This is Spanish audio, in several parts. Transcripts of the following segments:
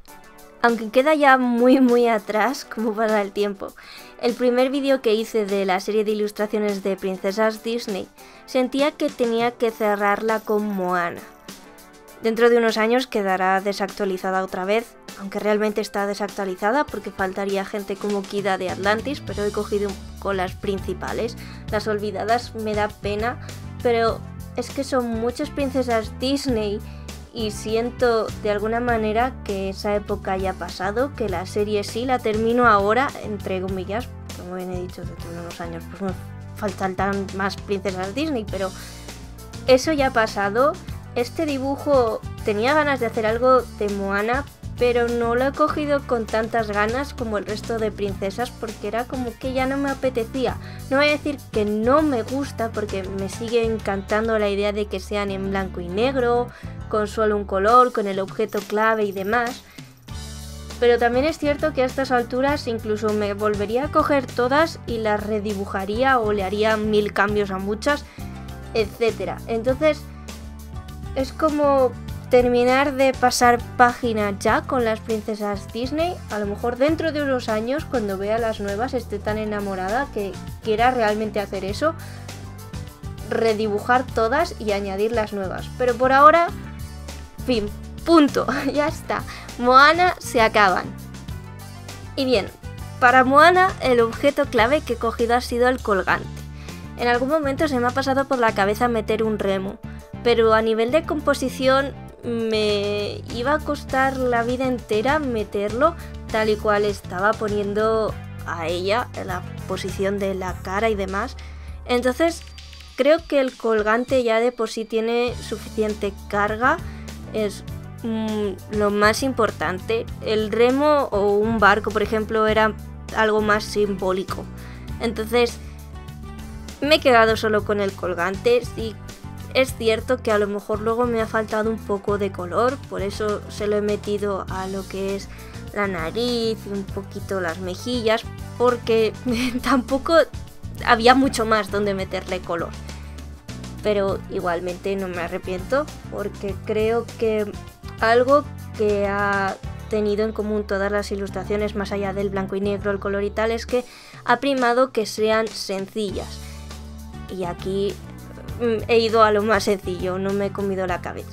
Aunque queda ya muy atrás como pasa el tiempo. El primer vídeo que hice de la serie de ilustraciones de princesas Disney sentía que tenía que cerrarla con Moana. Dentro de unos años quedará desactualizada otra vez, aunque realmente está desactualizada porque faltaría gente como Kida de Atlantis, pero he cogido con las principales. Las olvidadas me da pena, pero es que son muchas princesas Disney y siento de alguna manera que esa época ya ha pasado, que la serie sí la termino ahora, entre comillas, como bien he dicho, dentro de unos años pues me faltan más princesas Disney, pero eso ya ha pasado. Este dibujo tenía ganas de hacer algo de Moana, pero no lo he cogido con tantas ganas como el resto de princesas porque era como que ya no me apetecía. No voy a decir que no me gusta porque me sigue encantando la idea de que sean en blanco y negro, con solo un color, con el objeto clave y demás. Pero también es cierto que a estas alturas incluso me volvería a coger todas y las redibujaría o le haría 1000 cambios a muchas, etc. Entonces es como terminar de pasar página ya con las princesas Disney. A lo mejor dentro de unos años, cuando vea las nuevas, esté tan enamorada que quiera realmente hacer eso, redibujar todas y añadir las nuevas. Pero por ahora, fin, punto, ya está. Moana se acaban. Y bien, para Moana el objeto clave que he cogido ha sido el colgante. En algún momento se me ha pasado por la cabeza meter un remo, pero a nivel de composición me iba a costar la vida entera meterlo tal y cual estaba poniendo a ella en la posición de la cara y demás. Entonces creo que el colgante ya de por sí tiene suficiente carga, es lo más importante. El remo o un barco, por ejemplo, era algo más simbólico. Entonces me he quedado solo con el colgante. Sí, es cierto que a lo mejor luego me ha faltado un poco de color, por eso se lo he metido a lo que es la nariz y un poquito las mejillas, porque tampoco había mucho más donde meterle color. Pero igualmente no me arrepiento, porque creo que algo que ha tenido en común todas las ilustraciones, más allá del blanco y negro, el color y tal, es que ha primado que sean sencillas. Y aquí he ido a lo más sencillo, no me he comido la cabeza.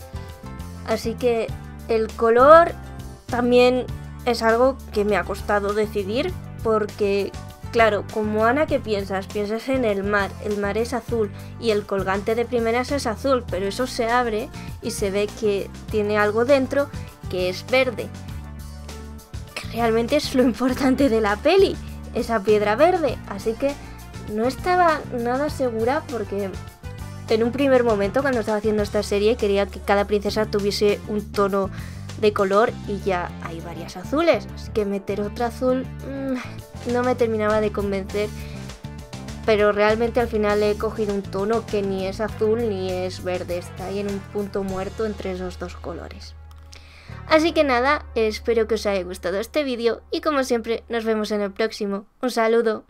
Así que el color también es algo que me ha costado decidir, porque claro, con Moana, ¿qué piensas? Piensas en el mar es azul y el colgante de primeras es azul, pero eso se abre y se ve que tiene algo dentro que es verde, que realmente es lo importante de la peli, esa piedra verde. Así que no estaba nada segura, porque en un primer momento, cuando estaba haciendo esta serie, quería que cada princesa tuviese un tono de color y ya hay varias azules, así que meter otro azul no me terminaba de convencer, pero realmente al final he cogido un tono que ni es azul ni es verde, está ahí en un punto muerto entre esos dos colores. Así que nada, espero que os haya gustado este vídeo y como siempre nos vemos en el próximo. Un saludo.